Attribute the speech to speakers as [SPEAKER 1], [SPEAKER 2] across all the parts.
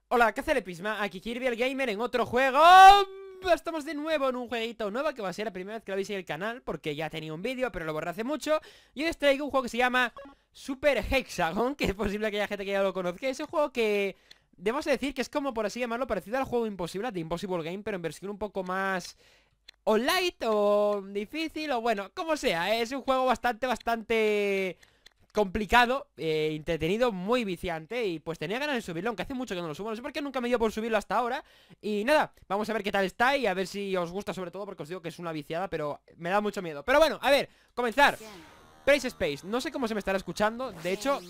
[SPEAKER 1] Hola, ¿qué hace el Episma? Aquí Kirby el Gamer en otro juego. Estamos de nuevo en un jueguito nuevo que va a ser la primera vez que lo veis en el canal, porque ya tenía un vídeo, pero lo borré hace mucho. Y hoy os traigo un juego que se llama Super Hexagon, que es posible que haya gente que ya lo conozca. Es un juego que, debemos decir que es como, por así llamarlo, parecido al juego Imposible, de Impossible Game, pero en versión un poco más o light o difícil, o bueno, como sea. Es un juego bastante complicado, entretenido, muy viciante. Y pues tenía ganas de subirlo, aunque hace mucho que no lo subo. No sé por qué nunca me dio por subirlo hasta ahora. Y nada, vamos a ver qué tal está y a ver si os gusta, sobre todo porque os digo que es una viciada, pero me da mucho miedo. Pero bueno, a ver, comenzar. Praise Space, no sé cómo se me estará escuchando. De hecho,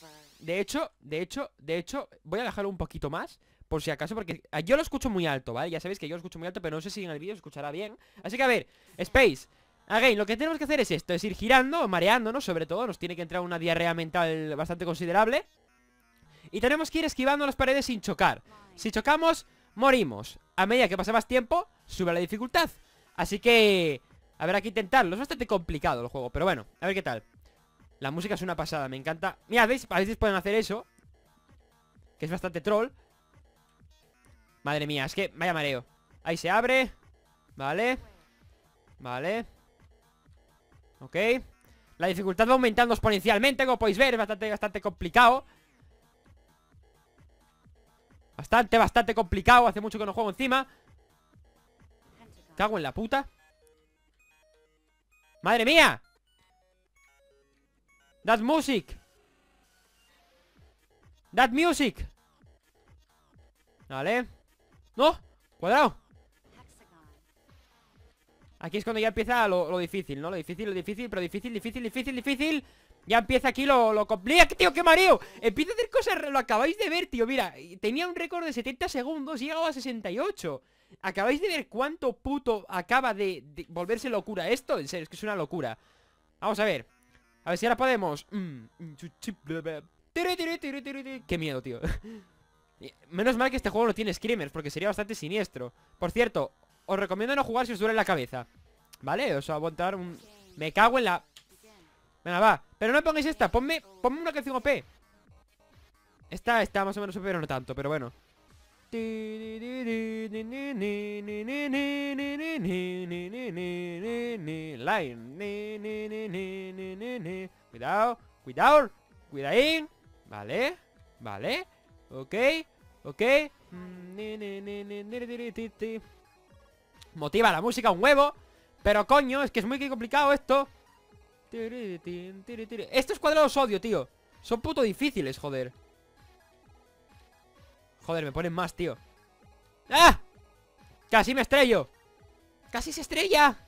[SPEAKER 1] voy a dejarlo un poquito más, por si acaso, porque yo lo escucho muy alto, ¿vale? Ya sabéis que yo lo escucho muy alto, pero no sé si en el vídeo se escuchará bien. Así que a ver, Space. Again, lo que tenemos que hacer es esto, es ir girando, mareándonos, sobre todo. Nos tiene que entrar una diarrea mental bastante considerable. Y tenemos que ir esquivando las paredes sin chocar. Si chocamos, morimos. A medida que pasa más tiempo, sube la dificultad. Así que, a ver, hay que intentarlo. Es bastante complicado el juego, pero bueno, a ver qué tal. La música es una pasada, me encanta. Mira, ¿veis? A veces pueden hacer eso, que es bastante troll. Madre mía, es que vaya mareo. Ahí se abre. Vale. Vale. Ok. La dificultad va aumentando exponencialmente, como podéis ver, es bastante complicado. Bastante complicado. Hace mucho que no juego encima. Cago en la puta. ¡Madre mía! That music. That music. Vale. ¡No! Cuadrado. Aquí es cuando ya empieza lo difícil, ¿no? Lo difícil, pero difícil. Ya empieza aquí lo complicado. ¡Tío, qué mareo! Empieza a hacer cosas, lo acabáis de ver, tío. Mira, tenía un récord de 70 segundos y he llegado a 68. ¿Acabáis de ver cuánto puto acaba de volverse locura esto? En serio, es que es una locura. Vamos a ver. A ver si ahora podemos. Qué miedo, tío. Menos mal que este juego no tiene screamers, porque sería bastante siniestro. Por cierto, os recomiendo no jugar si os duele la cabeza, ¿vale? Os va a aguantar un... Me cago en la... Venga, va. Pero no me pongáis esta, ponme una canción OP. Esta está más o menos OP, pero no tanto, pero bueno. Line. Cuidado. Cuidadín. Vale. Ok. Motiva la música un huevo. Pero coño, es que es muy complicado esto. Estos cuadrados odio, tío. Son puto difíciles, joder. Joder, me ponen más, tío. ¡Ah! Casi me estrello. ¡Casi se estrella!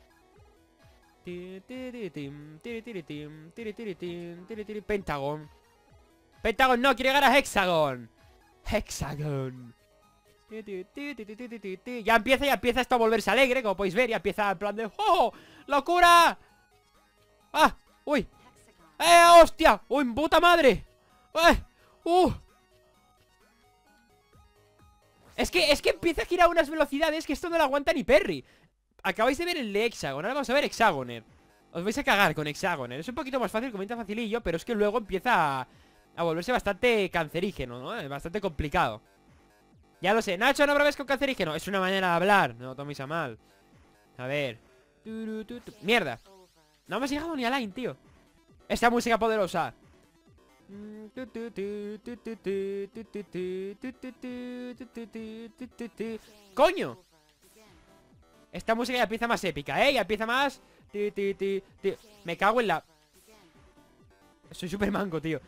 [SPEAKER 1] Pentagon. Pentagon no, quiere llegar a Hexagon. Hexagon. Ya empieza esto a volverse alegre, como podéis ver. Ya empieza en plan de... ¡Oh! ¡Locura! ¡Ah! ¡Uy! ¡Hostia! ¡Uy, puta madre! Es que empieza a girar a unas velocidades que esto no lo aguanta ni Perry. Acabáis de ver el de Hexagon, ahora vamos a ver Hexagoner. Os vais a cagar con Hexagoner. Es un poquito más fácil, comienza facilillo, pero es que luego empieza a volverse bastante cancerígeno, ¿no? Es bastante complicado. Ya lo sé, Nacho, no pruebes con cancerígeno. Es una manera de hablar, no toméis a mal. A ver. Mierda. No hemos llegado ni a Line, tío. Esta música poderosa. ¡Coño! Esta música ya empieza más épica, ¿eh? Ya empieza más... Me cago en la... Soy super manco, tío.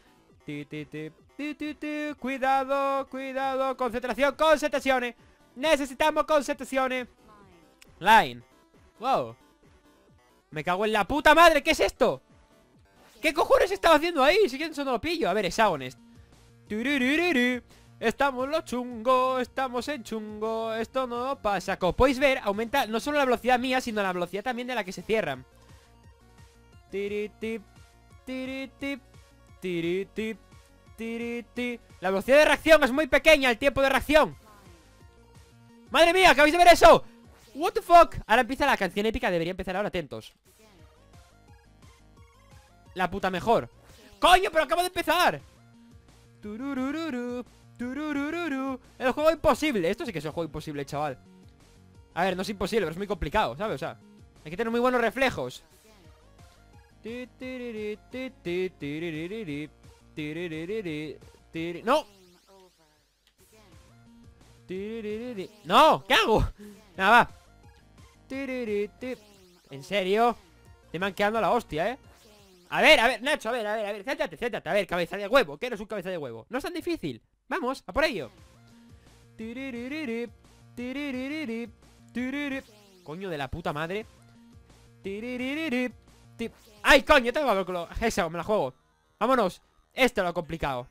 [SPEAKER 1] Cuidado. Concentraciones. Necesitamos concentraciones. Line. Wow. Me cago en la puta madre, ¿qué es esto? ¿Qué cojones estaba haciendo ahí? Si eso no lo pillo. A ver, Hexagones. Estamos en chungo. Esto no pasa. Como podéis ver, aumenta no solo la velocidad mía, sino la velocidad también de la que se cierran. La velocidad de reacción es muy pequeña, el tiempo de reacción. ¡Madre mía! ¿Acabáis de ver eso? What the fuck. Ahora empieza la canción épica, debería empezar ahora, atentos. La puta mejor. ¡Coño, pero acabo de empezar! Tururururu. El juego imposible. Esto sí que es el juego imposible, chaval. A ver, no es imposible, pero es muy complicado, ¿sabes? O sea, hay que tener muy buenos reflejos. ¡No! ¡No! ¿Qué hago? Nada, va. ¿En serio? Te me han quedado la hostia, ¿eh? A ver, Nacho, a ver, céntrate. A ver, cabeza de huevo, ¿qué eres un cabeza de huevo? No es tan difícil. Vamos, a por ello. Coño de la puta madre. ¡Ay, coño! Tengo esa, me la juego. Vámonos. Esto es lo complicado.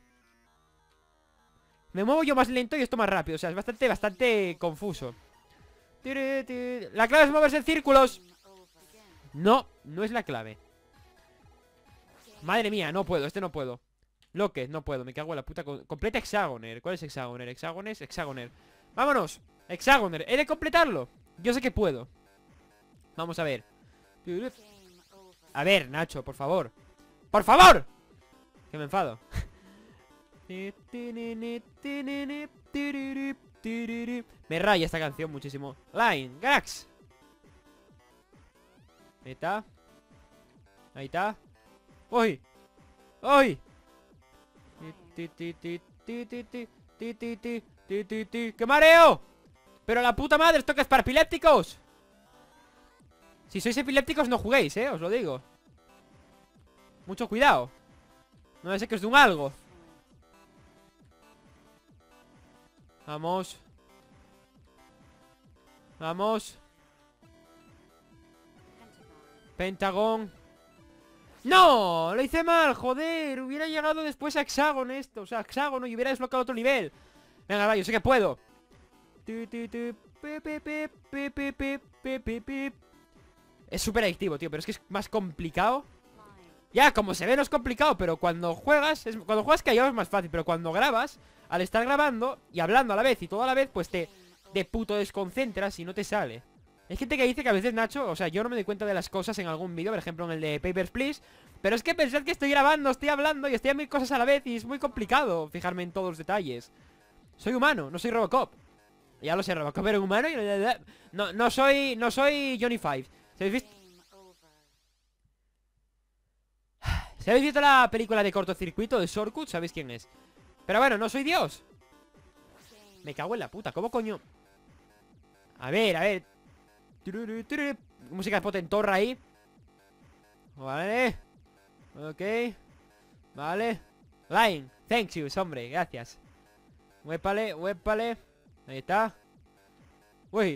[SPEAKER 1] Me muevo yo más lento y esto más rápido. O sea, es bastante confuso. La clave es moverse en círculos. No, no es la clave. Madre mía, no puedo, no puedo. Loque, no puedo, me cago en la puta. Completa Hexagoner. ¿Cuál es Hexagoner? Hexagoner. ¡Vámonos! Hexagoner, he de completarlo. Yo sé que puedo. Vamos a ver. A ver, Nacho, por favor. ¡Por favor! Que me enfado. Me raya esta canción muchísimo. Line, Gax. Ahí está. Ahí está. ¡Uy! ¡Uy! ¡Qué mareo! ¡Pero la puta madre! ¿Esto que es para epilépticos? Si sois epilépticos no juguéis, os lo digo. Mucho cuidado. No sé que os de un algo. Vamos. Vamos. Pentagón. ¡No! Lo hice mal, joder. Hubiera llegado después a hexágono esto. O sea, hexágono y hubiera desbloqueado otro nivel. Venga, va, yo sé que puedo. Es súper adictivo, tío, pero es que es más complicado. Ya, como se ve no es complicado, pero cuando juegas cuando juegas callado es más fácil, pero cuando grabas, al estar grabando y hablando a la vez y todo a la vez, pues te puto desconcentras y no te sale. Hay gente que dice que a veces, Nacho, o sea, yo no me doy cuenta de las cosas en algún vídeo, por ejemplo en el de Papers, Please, pero es que pensad que estoy grabando, estoy hablando y estoy a mil cosas a la vez y es muy complicado fijarme en todos los detalles. Soy humano, no soy Robocop. Ya lo sé, Robocop era humano y no soy Johnny Five. ¿Se habéis visto? Si habéis visto la película de cortocircuito de Shortcut, sabéis quién es. Pero bueno, no soy Dios. Me cago en la puta, ¿cómo coño? A ver. Música de potentorra ahí. Vale. Ok. Vale. Line. Thank you, hombre, gracias. Huépale. Ahí está. Wey.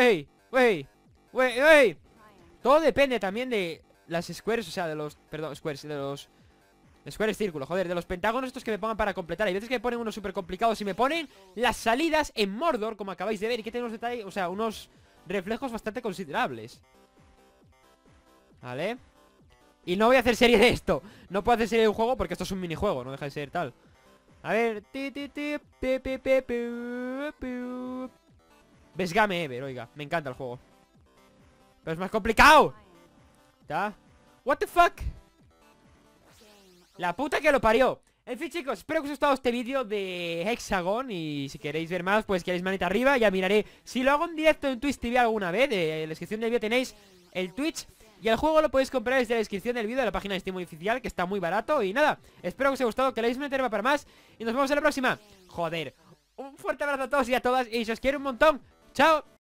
[SPEAKER 1] Todo depende también de las squares, o sea, de los... Perdón, squares, de los... Squares círculo, joder, de los pentágonos estos que me pongan para completar. Hay veces que me ponen unos súper complicados y me ponen las salidas en Mordor, como acabáis de ver. Y que tiene unos detalles, o sea, unos reflejos bastante considerables. Vale. Y no voy a hacer serie de esto. No puedo hacer serie de un juego porque esto es un minijuego, no deja de ser tal. A ver. Best game ever, oiga, me encanta el juego. Pero es más complicado. ¿Está? What the fuck. La puta que lo parió. En fin, chicos, espero que os haya gustado este vídeo de Hexagon. Y si queréis ver más, pues queréis manita arriba. Ya miraré si lo hago en directo en Twitch TV alguna vez. En la descripción del vídeo tenéis el Twitch. Y el juego lo podéis comprar desde la descripción del vídeo de la página de Steam oficial, que está muy barato. Y nada, espero que os haya gustado, que le deis una terva para más. Y nos vemos en la próxima. Joder, un fuerte abrazo a todos y a todas. Y si os quiero un montón, chao.